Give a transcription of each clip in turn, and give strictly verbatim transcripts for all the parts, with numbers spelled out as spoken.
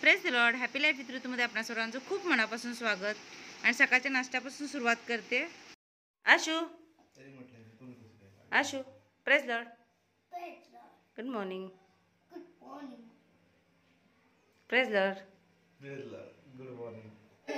Press the Lord. Happy life with ऋतूमध्ये आपणा सर्वांचं खूप मनापासून स्वागत. आणि सकाळच्या नाश्त्यापासून सुरुवात करते. Ashu Ashu praise the Lord. Good morning. Praise the Lord. Good morning.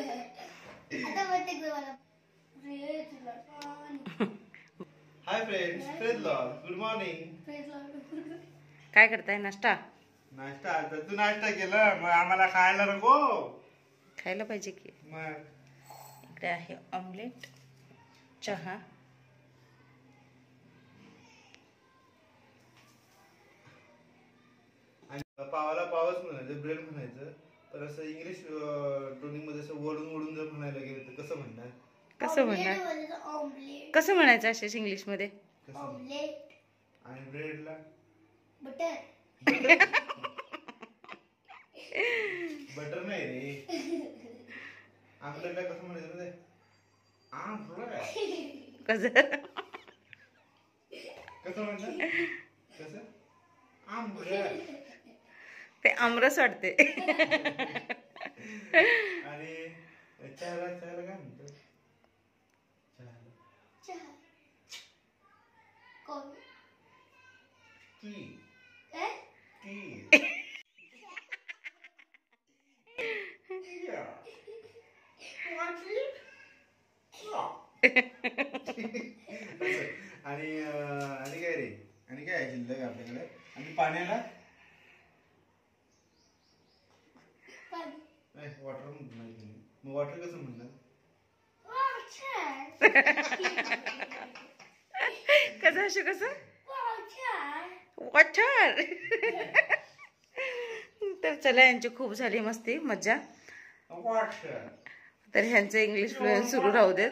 Hi friends, praise the Lord. Good morning. काय करताय? नाश्ता. नाश्ता आता तू नाश्ता केला, मग आम्हाला खायला नको. खायला पाहिजे की. मग इकडे आहे ऑमलेट, चहा, आणि पावाला पावच म्हणायचं, ब्रेड म्हणायचं. तर असं इंग्लिश टोनिंग मध्ये असं वळून वळून जर म्हणायला गेलं तर कसं म्हणणार? कसं म्हणणार? कसं म्हणायचं असेच इंग्लिश मध्ये? ऑमलेट. आणि ब्रेडला बटर. बटर नाही रे. आमलेटला कसं म्हणायचं मध्ये? आमलेट. कसं कसं म्हणतात? कसं? आमलेट. ते आमरस वाटते. आणि चहाला चहाला काय म्हणतात? चहा. कॉफी. टी. काय? टी. आणि आणि काय रे? आणि काय आहे शिल्लक आपल्याकडे? आणि पाण्याला वॉटर म्हणतो. मग वॉटर कसं म्हणणार? कसं असं कसं? वॉटर. तर चला, यांची खूप झाली मस्ती मज्जा. वॉटर. तर ह्यांचं इंग्लिश फ्लुएन्स सुरू राहू देत.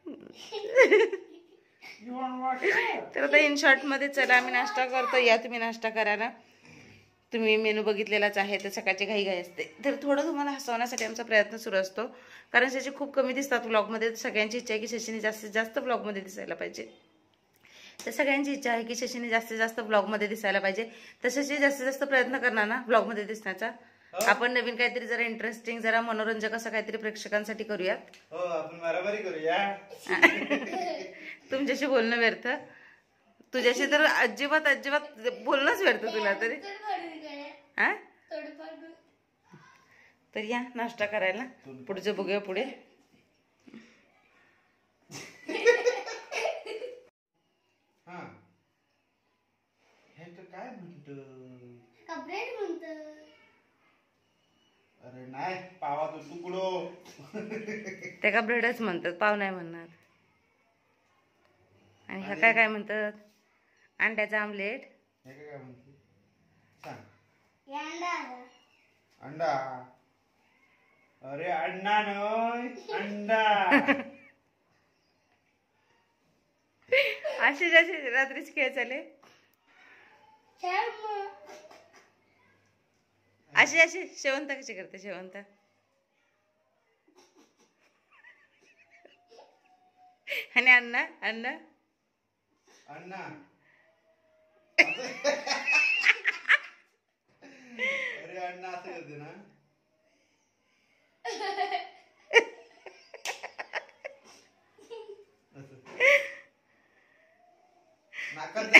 तर आता इन शॉर्ट मध्ये चला आम्ही नाश्ता करतो. या तुम्ही नाश्ता करायला. तुम्ही मेनू बघितलेलाच आहे. तर सकाळची घाई घाई असते. तर थोडं तुम्हाला हसवण्यासाठी आमचा प्रयत्न सुरू असतो, कारण शशी खूप कमी दिसतात व्लॉगमध्ये. सगळ्यांची इच्छा आहे की शशीने जास्तीत जास्त व्लॉगमध्ये दिसायला पाहिजे. तर सगळ्यांची इच्छा आहे की शशीने जास्तीत जास्त व्लॉगमध्ये दिसायला पाहिजे. तर शशी जास्तीत जास्त प्रयत्न करणार ना व्लॉगमध्ये दिसण्याचा. आपण नवीन काहीतरी जरा इंटरेस्टिंग, जरा मनोरंजक असं काहीतरी प्रेक्षकांसाठी करूयात. हो, आपण बराबरी करूया. तुमच्याशी बोलणं व्यर्थ. तुझ्याशी तर अजिबात अजिबात बोलणंच व्यर्थ तुला तरी. हा, तर या नाश्ता करायला. पुढचं बघूया पुढे. हा, हे तर काय म्हणतं? ब्रेड म्हणतं. अरे नाही, पावाचा तुकडो. ते का ब्रेडच म्हणतात, पाव नाही म्हणणार. आणि ह्या काय काय म्हणतात? अंड्याचं आमलेट. हे काय म्हणते? सांग. अंडा. अंडा. अरे अंडा नाही, अंडा. असे जसे रात्रीच खेळ चाले. अशी अशी शेवंत कशी करते? शेवंत आणि अण्णा अण्णा अण्णा. अरे अण्णा असं करते ना. नाकात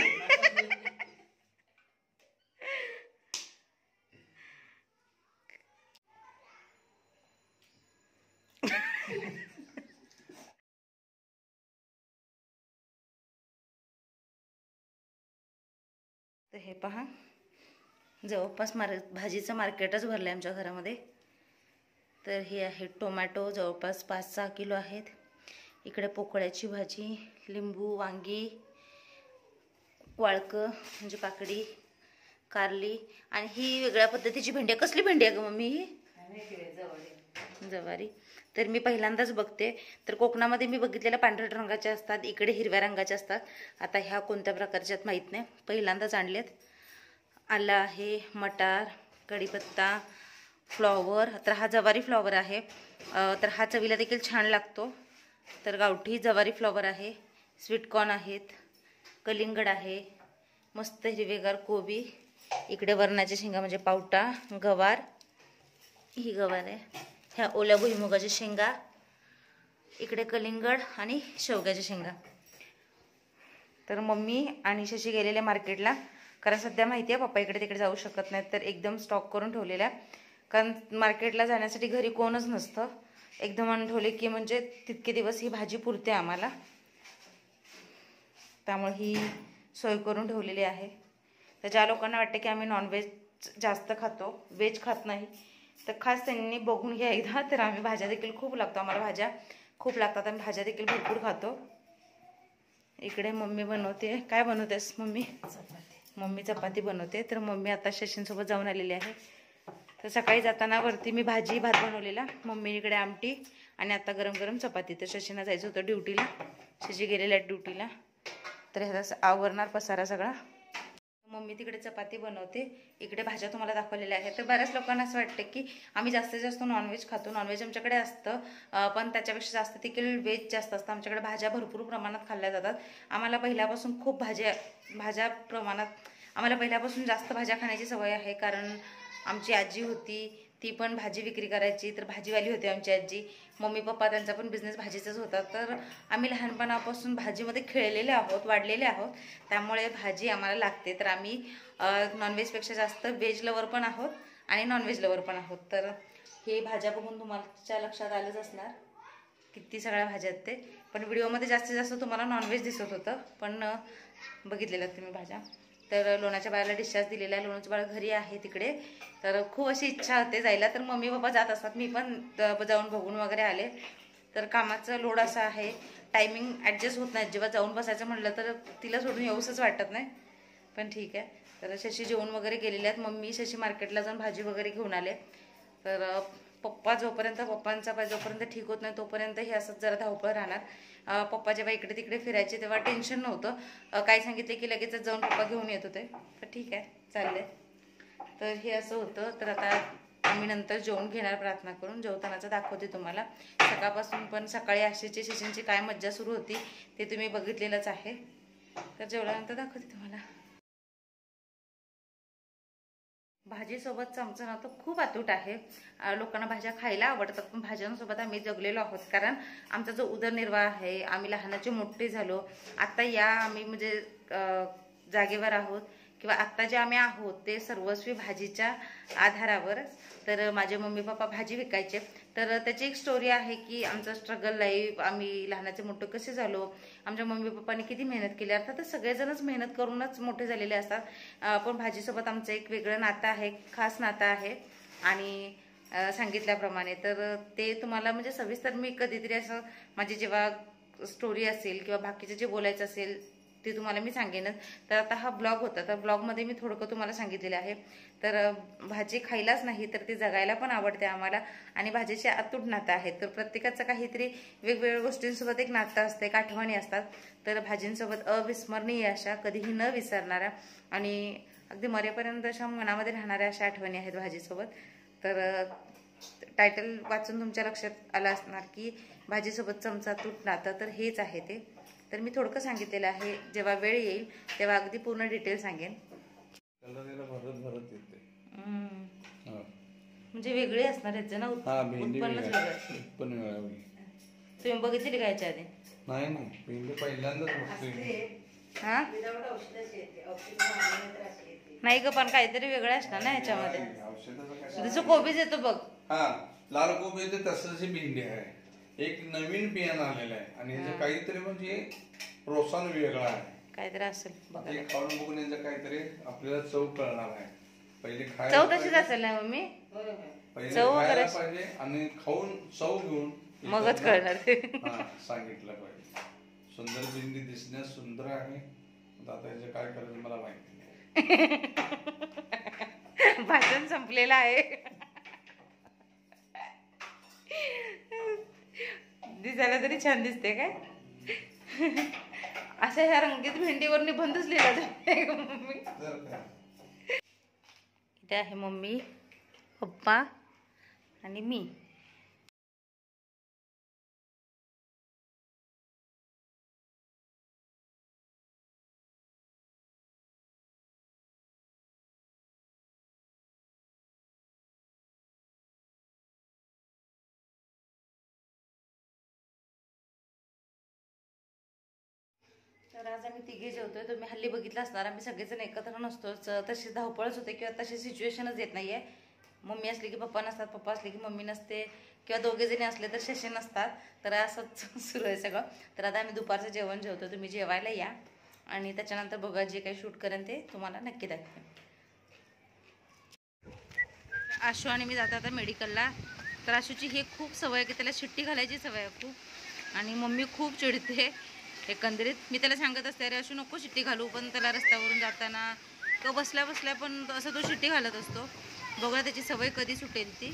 तर हे पहा, जवळपास मार भाजीचं मार्केटच भरलं आहे आमच्या घरामध्ये. तर हे आहे टोमॅटो, जवळपास पाच सहा किलो आहेत. इकडे पोकळ्याची भाजी, लिंबू, वांगी, वाळकं म्हणजे काकडी, कारली, आणि ही वेगळ्या पद्धतीची भेंडी. कसली भेंडी आहे ग मम्मी ही? जवारी. तर मी पहिल्यांदाच बघते. तर कोकणामध्ये मी बघितलेल्या पांढऱ्या रंगाच्या असतात, इकडे हिरव्या रंगाच्या असतात. आता ह्या कोणत्या प्रकारच्यात माहीत नाही, पहिल्यांदाच आणलेत. आलं आहे, मटार, कढीपत्ता, फ्लॉवर. तर हा जवारी फ्लॉवर आहे. तर हा चवीला देखील छान लागतो. तर गावठी जवारी फ्लॉवर आहे. स्वीटकॉर्न आहेत, कलिंगड आहे, मस्त हिरवेगार कोबी, इकडे वरणाच्या शेंगा म्हणजे पावटा, गवार, ही गवार आहे. ह्या ओल्या भुईमुगाच्या शेंगा, इकडे कलिंगड आणि शेवग्याच्या शेंगा. तर मम्मी आणि शशी गेलेल्या मार्केटला, कारण सध्या माहिती आहे पप्पा इकडे तिकडे जाऊ शकत नाहीत, तर एकदम स्टॉक करून ठेवलेला आहे. कारण मार्केटला जाण्यासाठी घरी कोणच नसतं. एकदम आणून ठेवले की म्हणजे तितके दिवस ही भाजी पुरते आम्हाला, त्यामुळे ही सोय करून ठेवलेली आहे. तर ज्या लोकांना वाटते की आम्ही नॉनव्हेज जास्त खातो, व्हेज खात नाही, तर खास त्यांनी बघून घ्या एकदा. तर आम्ही भाज्या देखील खूप लागतो, आम्हाला भाज्या खूप लागतात, आम्ही भाज्या देखील भरपूर खातो. इकडे मम्मी बनवते. काय बनवतेस मम्मी? मम्मी चपाती बनवते. तर मम्मी आता शशींसोबत जाऊन आलेली आहे. तर सकाळी जाताना वरती मी भाजी भात बनवलेला, मम्मी इकडे आमटी आणि आता गरम गरम चपाती. तर शशींना जायचं होतं ड्युटीला, शशी गेलेल्या आहेत ड्युटीला. तर ह्याचा आवरणार पसारा सगळा. मम्मी तिकडे चपाती बनवते, इकडे भाज्या तुम्हाला दाखवलेल्या आहेत. तर बऱ्याच लोकांना असं वाटतं की आम्ही जास्तीत जास्त नॉनव्हेज खातो. नॉनव्हेज आमच्याकडे असतं, पण त्याच्यापेक्षा जास्त देखील व्हेज जास्त असतं. आमच्याकडे भाज्या भरपूर प्रमाणात खाल्ल्या जातात. आम्हाला पहिल्यापासून खूप भाज्या भाज्या प्रमाणात आम्हाला पहिल्यापासून जास्त भाज्या खाण्याची सवय आहे. कारण आमची आजी होती, ती पण भाजी विक्री करायची, तर भाजीवाली होती आमची आजी. मम्मी पप्पा त्यांचा पण बिझनेस भाजीचाच होता. तर आम्ही लहानपणापासून भाजीमध्ये खेळलेले आहोत, वाढलेले आहोत, त्यामुळे भाजी आम्हाला लागते. तर आम्ही नॉनव्हेजपेक्षा जास्त व्हेज लवर पण आहोत आणि नॉनव्हेज लवर पण आहोत. तर हे भाज्या बघून तुमच्या लक्षात आलंच असणार किती सगळ्या भाज्या आहेत ते. पण व्हिडिओमध्ये जास्तीत जास्त तुम्हाला नॉनव्हेज दिसत होतं, पण बघितलेलं तुम्ही भाज्या. तर लोणाच्या बाळाला डिस्चार्ज दिलेला आहे, लोणाचं बाळ घरी आहे तिकडे. तर खूप अशी इच्छा होते जायला, तर मम्मी पप्पा जात असतात, मी पण जाऊन बघून वगैरे आले. तर कामाचं लोड असा आहे, टायमिंग ॲडजस्ट होत नाही. जेव्हा जाऊन बसायचं म्हटलं तर तिला सोडून येऊसच वाटत नाही, पण ठीक आहे. तर शशी जेवण वगैरे गेलेले आहेत. मम्मी शशी मार्केटला जाऊन भाजी वगैरे घेऊन आले. तर पप्पा जोपर्यंत पप्पांचा पाय जोपर्यंत ठीक होत नाही तोपर्यंत हे असंच जरा धावपळ राहणार. पप्पा जेव्हा इकडे तिकडे फिरायचे तेव्हा टेन्शन नव्हतं, काय सांगितले की लगेच जाऊन पप्पा घेऊन येत होते. तर ठीक आहे, चालले. तर हे असं होतं. तर आता आम्ही नंतर जेवण घेणार प्रार्थना करून. जेवतानाचं दाखवते तुम्हाला. सकाळपासून पण सकाळी आशीची शशींची काय मज्जा सुरू होती ते तुम्ही बघितलेलंच आहे. तर जेवल्यानंतर दाखवते तुम्हाला. भाजीसोबत चमचा ना तर खूप अतूट आहे. लोकांना भाज्या खायला आवडतात, पण भाज्यांसोबत आम्ही जगलेलो आहोत. कारण आमचा जो उदरनिर्वाह आहे, आम्ही लहानाचे मोठे झालो, आत्ता या आम्ही म्हणजे जागेवर आहोत किंवा आत्ता जे आम्ही आहोत ते सर्वस्वी भाजीच्या आधारावरच. तर माझे मम्मी पप्पा भाजी विकायचे. तर त्याची एक स्टोरी आहे की आमचं स्ट्रगल लाईफ, आम्ही लहानाचे मोठे कसे झालो, आमच्या मम्मी पप्पांनी किती मेहनत केली. अर्थात सगळेजणच मेहनत करूनच मोठे झालेले असतात, पण भाजीसोबत आमचं एक वेगळं नातं आहे, खास नातं आहे. आणि सांगितल्याप्रमाणे तर ते तुम्हाला म्हणजे सविस्तर मी कधीतरी असं माझी जेव्हा स्टोरी असेल किंवा बाकीचं जे बोलायचं असेल ते तुम्हाला मी सांगेनच. तर आता हा ब्लॉग होता, तर ब्लॉगमध्ये मी थोडंकं तुम्हाला सांगितलेलं आहे. तर भाजी खायलाच नाही तर ती जगायला पण आवडते आम्हाला, आणि भाजीचे अतूट नातं आहे. तर प्रत्येकाचं काहीतरी वेगवेगळ्या गोष्टींसोबत एक नातं असतं, एक आठवणी असतात. तर भाजींसोबत अविस्मरणीय अशा, कधीही न विसरणाऱ्या आणि अगदी मरेपर्यंत अशा मनामध्ये राहणाऱ्या अशा आठवणी आहेत भाजीसोबत. तर टायटल वाचून तुमच्या लक्षात आलं असणार की भाजीसोबत चमचा तूट नातं, तर हेच आहे ते. तर मी थोडकं सांगितलेलं आहे, जेव्हा वेळ येईल तेव्हा अगदी पूर्ण डिटेल सांगेन. म्हणजे वेगळे असणार आहेत ना, उत्पन्नच वेगळं. तुम्ही बघितली का याच्या आधी? नाही नाही, पहिल्यांदाच. हा नाही ग, पण काहीतरी वेगळं असणार ना याच्यामध्ये. जसं कोबीज येतो बघ, हा लाल कोबी येते तसंच ही भेंडी आहे. एक नवीन बियाणं आलेलं आहे आणि ह्याचं काहीतरी म्हणजे प्रोत्साहन वेगळं आहे, काहीतरी असेल. ते खाऊन बघून यांचं काहीतरी आपल्याला चव कळणार आहे. पहिले चव तशीच असेल ना मम्मी, चव खायला पाहिजे आणि खाऊन चव घेऊन मगच कळणार ते. हा सांगितलं पाहिजे. सुंदर भेंडी दिसण्यास सुंदर आहे, आता याचं काय करायचं मला माहिती नाही. भाषण संपलेलं आहे. दिसायला तरी छान दिसते काय, अशा ह्या रंगीत भेंडीवर निबंधच लिहिला जाते मम्मी. इथे आहे मम्मी, पप्पा आणि मी. तर आज आम्ही तिघे जेवतोय. तुम्ही हल्ली बघितलं असणार आम्ही सगळेजण एकत्र नसतोच. तशी धावपळच होते किंवा तशी सिच्युएशनच येत नाहीये. मम्मी असली की पप्पा नसतात, पप्पा असले की मम्मी नसते, किंवा दोघे जणी असले तर शशे नसतात. तर असंच सुरू आहे सगळं. तर आता आम्ही दुपारचं जेवण जेवतो. तुम्ही जेवायला या आणि त्याच्यानंतर बघा जे काही शूट करेन ते तुम्हाला नक्की दाखवेन. आशू आणि मी जातो आता मेडिकलला. तर आशूची ही खूप सवय आहे की त्याला शिट्टी घालायची सवय आहे खूप, आणि मम्मी खूप चिडते एकंदरीत. मी त्याला सांगत असते अरे आशू नको शिट्टी घालू, पण त्याला रस्त्यावरून जाताना तो बसल्या बसल्या पण असं तो शिट्टी घालत असतो. बघा त्याची सवय कधी सुटेल ती.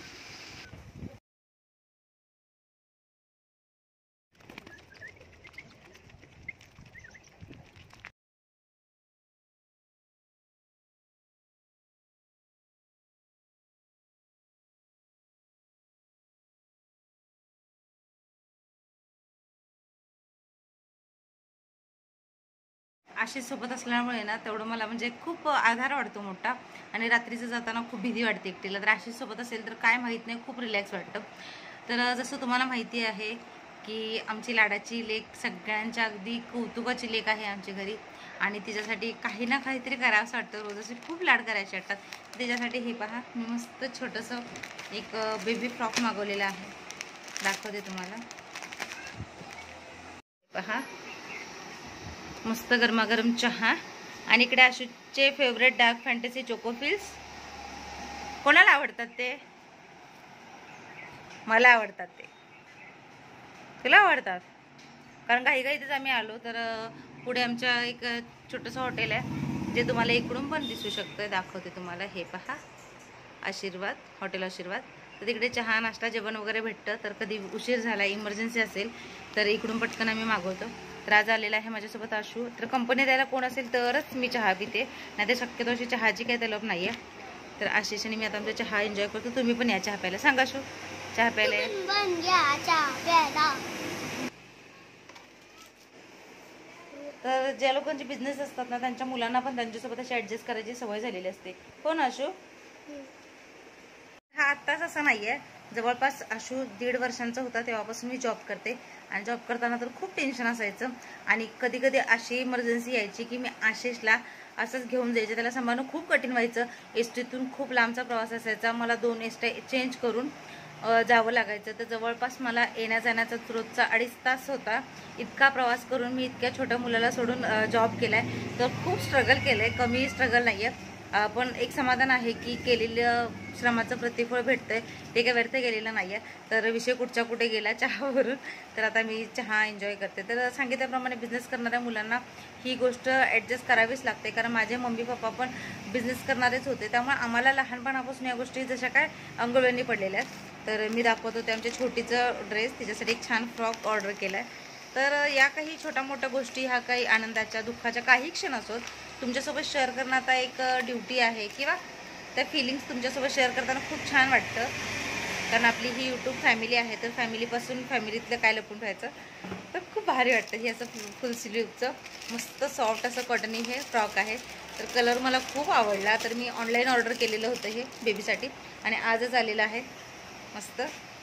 आशिष सोबत असल्यामुळे ना तेवढं मला म्हणजे खूप आधार वाटतो मोठा, आणि रात्रीचं जाताना खूप भीती वाटते एकटीला. तर आशिष सोबत असेल तर काय माहीत नाही, खूप रिलॅक्स वाटतं. तर जसं तुम्हाला माहिती आहे की आमची लाडाची लेक सगळ्यांच्या अगदी कौतुकाची लेक आहे आमच्या घरी, आणि तिच्यासाठी काही ना काहीतरी करावं असं वाटतं. रोज असे खूप लाड करायचे वाटतात. त्याच्यासाठी हे पहा, मी मस्त छोटंसं एक बेबी फ्रॉक मागवलेलं आहे, दाखवते तुम्हाला. पहा मस्त गरमागरम चहा, आणि इकडे आशूचे फेवरेट डार्क फॅन्टसी चोकोफिल्स. कोणाला आवडतात ते? मला आवडतात ते. तुला आवडतात? कारण काही काहीतच आम्ही आलो तर पुढे आमच्या एक छोटंसं हॉटेल आहे जे तुम्हाला इकडून पण दिसू शकतं. दाखवते तुम्हाला. हे पहा, आशीर्वाद, हॉटेल आशीर्वाद. तर तिकडे चहा नाश्ता जेवण वगैरे भेटतं. तर कधी उशीर झाला, इमर्जन्सी असेल तर इकडून पटकन आम्ही मागवतो. तर आज आलेला आहे माझ्यासोबत आशू. तर कंपनी द्यायला कोण असेल तरच मी चहा पिते, नाही तर शक्यतो अशी चहाची काही तलब नाही आहे. तर आशिष आणि मी आता आमचा चहा एन्जॉय करतो. तुम्ही पण या चहा प्यायला. सांगा आशू, चहा प्यायला. तर ज्या लोकांचे बिझनेस असतात ना त्यांच्या मुलांना पण त्यांच्यासोबत अशी ॲडजस्ट करायची सवय झालेली असते. हो ना आशू? हा आत्ताच असं नाही आहे. जवळपास आशू दीड वर्षांचा होता तेव्हापासून मी जॉब करते, आणि जॉब करताना तर खूप टेन्शन असायचं, आणि कधी कधी अशी इमर्जन्सी यायची की मी आशिषला असंच घेऊन जायचे. त्याला सांभाळणं खूप कठीण व्हायचं. एस टीतून खूप लांबचा प्रवास असायचा, मला दोन एस टी चेंज करून जावं लागायचं. तर जवळपास मला येण्या जाण्याचा रोजचा अडीच तास होता. इतका प्रवास करून मी इतक्या छोट्या मुलाला सोडून जॉब केला आहे. तर खूप स्ट्रगल केलं आहे, कमी स्ट्रगल नाही आहे, पण एक समाधान आहे की केलेलं श्रमाचं प्रतिफळ भेटतंय, ते काय व्यर्थ गेलेलं नाही आहे. तर विषय कुठच्या कुठे गेला चहावरून. तर आता मी चहा एन्जॉय करते. तर सांगितल्याप्रमाणे बिझनेस करणाऱ्या मुलांना ही गोष्ट ॲडजस्ट करावीच लागते, कारण माझे मम्मी पप्पा पण बिझनेस करणारेच होते. त्यामुळे आम्हाला लहानपणापासून या गोष्टी जशा काय अंगवळणी पडलेल्या आहेत. तर मी दाखवतो ते आमच्या छोटीचं ड्रेस, तिच्यासाठी एक छान फ्रॉक ऑर्डर केला आहे. तर या काही छोट्या मोठ्या गोष्टी, ह्या काही आनंदाच्या दुःखाच्या काही क्षण असोत तुमच्यासोबत शेअर करणं आता एक ड्युटी आहे, किंवा त्या फिलिंग्स तुमच्यासोबत शेअर करताना खूप छान वाटतं. कारण आपली ही यूट्यूब फॅमिली आहे, तर फॅमिलीपासून फॅमिलीतलं काय लपून ठेवायचं. तर खूप भारी वाटतं. हे असं फुल स्लीवचं मस्त सॉफ्ट असं कॉटनी हे फ्रॉक आहे. तर कलर मला खूप आवडला. तर मी ऑनलाईन ऑर्डर केलेलं होतं हे बेबीसाठी, आणि आजच आलेलं आहे. मस्त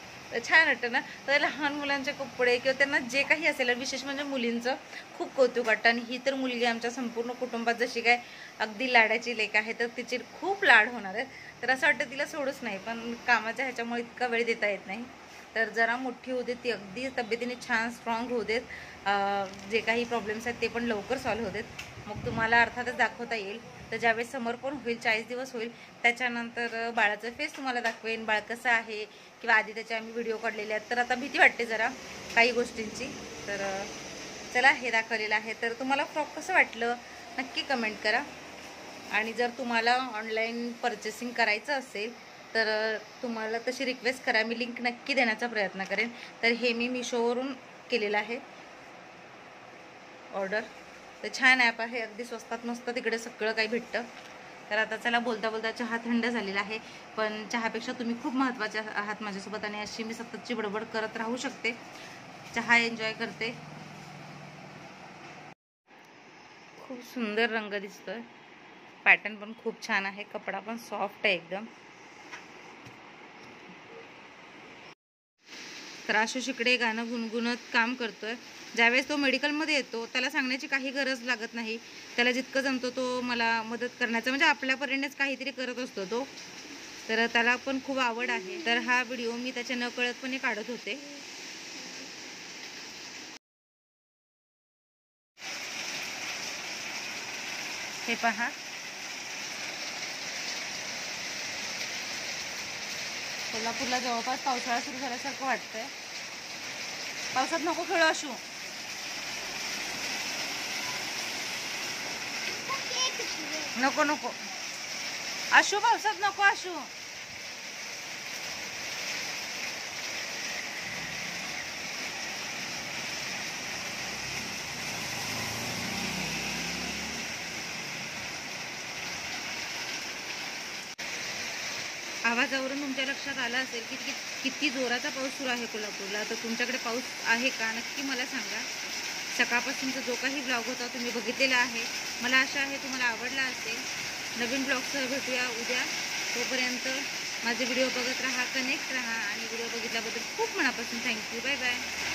छान वाटतं ना. तर लहान मुलांचे कपडे किंवा त्यांना जे काही असेल, विशेष म्हणजे मुलींचं खूप कौतुक वाटतं. आणि ही तर मुलगी आमच्या संपूर्ण कुटुंबात जशी काय अगदी लाडाची लेक आहे, तर तिची खूप लाड होणार आहे. तर असं वाटतं तिला सोडूच नाही, पण कामाच्या ह्याच्यामुळे इतका वेळ देता येत नाही. तर जरा मोठी होऊ देत, ती अगदी तब्येतीने छान स्ट्रॉंग होऊ देत, जे काही प्रॉब्लेम्स आहेत ते पण लवकर सॉल्व्ह होऊ देत. मग तुम्हाला अर्थातच दाखवता येईल. तर ज्यावेळेस समर्पण होईल, चाळीस दिवस होईल, त्याच्यानंतर बाळाचं फेस तुम्हाला दाखवेन, बाळ कसं आहे, किंवा आधी त्याचे आम्ही व्हिडिओ काढलेले आहेत. तर आता भीती वाटते जरा काही गोष्टींची. तर चला, हे दाखवलेलं आहे. तर तुम्हाला फ्रॉक कसं वाटलं नक्की कमेंट करा. आणि जर तुम्हाला ऑनलाईन परचेसिंग करायचं असेल तर तुम्हाला तशी रिक्वेस्ट करा, मी लिंक नक्की देण्याचा प्रयत्न करेन. तर हे मी मिशोवरून केलेलं आहे ऑर्डर. तर छान ॲप आहे, अगदी स्वस्तात मस्त तिकडे सगळं काही भेटतं. तर आता चला, बोलता बोलता चहा थंड झालेला आहे, पण चहापेक्षा तुम्ही खूप महत्त्वाचे आहात माझ्यासोबत, आणि अशी मी सततची बडबड करत राहू शकते. चहा एन्जॉय करते. खूप सुंदर रंग दिसतोय, पॅटर्न पण खूप छान आहे, कपडा पण सॉफ्ट आहे एकदम. तर आशुष इकडे गाणं गुणगुणत काम करतोय. ज्यावेळेस तो मेडिकलमध्ये येतो त्याला सांगण्याची काही गरज लागत नाही. त्याला जितकं जमतो तो मला मदत करण्याचं, म्हणजे आपल्या परीनेच काहीतरी करत असतो तो. तर त्याला पण खूप आवड आहे. तर हा व्हिडिओ मी त्याच्या नकळतपणे काढत होते. हे पहा, कोल्हापूरला जवळपास पावसाळा सुरू झाल्यासारखं वाटतंय. पावसात नको खेळू आशू. नको नको आशू, पावसात नको आशू. आवाजावरून तुमच्या लक्षात आलं असेल की किती किती जोराचा पाऊस सुरू आहे कोल्हापूरला. तर तुमच्याकडे पाऊस आहे का नक्की मला सांगा. सकाळपासूनचा जो काही ब्लॉग होता तुम्ही बघितलेला आहे. मला आशा आहे तुम्हाला आवडला असेल. नवीन ब्लॉगसह भेटूया उद्या. तोपर्यंत माझे व्हिडिओ बघत राहा, कनेक्ट राहा आणि व्हिडिओ बघितल्याबद्दल खूप मनापासून थँक्यू. Bye bye.